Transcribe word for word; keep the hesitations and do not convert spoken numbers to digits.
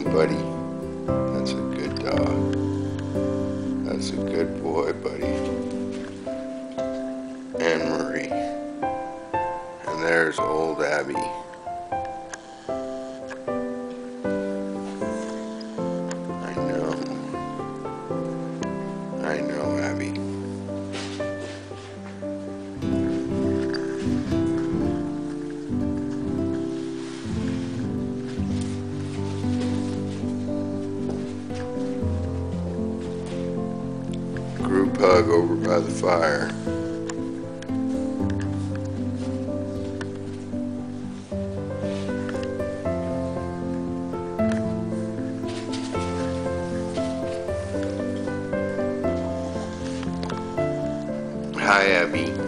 buddy. That's a good dog. That's a good boy, buddy. And Marie. And there's old Abby. I know. I know, Abby. Group hug over by the fire. Hi, Abby.